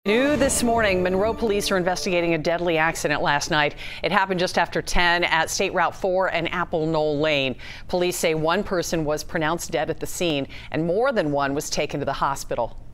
New this morning, Monroe police are investigating a deadly accident last night. It happened just after 10 at State Route 4 and Apple Knoll Lane. Police say one person was pronounced dead at the scene and more than one was taken to the hospital.